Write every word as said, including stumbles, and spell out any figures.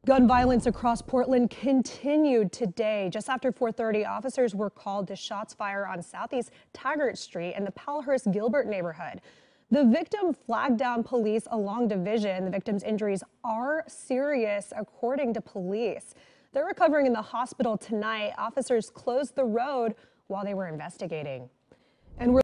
Gun violence across Portland continued today. Just after four thirty, officers were called to shots fired on Southeast Taggart Street in the Powellhurst-Gilbert neighborhood. The victim flagged down police along Division. The victim's injuries are serious, according to police. They're recovering in the hospital tonight. Officers closed the road while they were investigating. And we're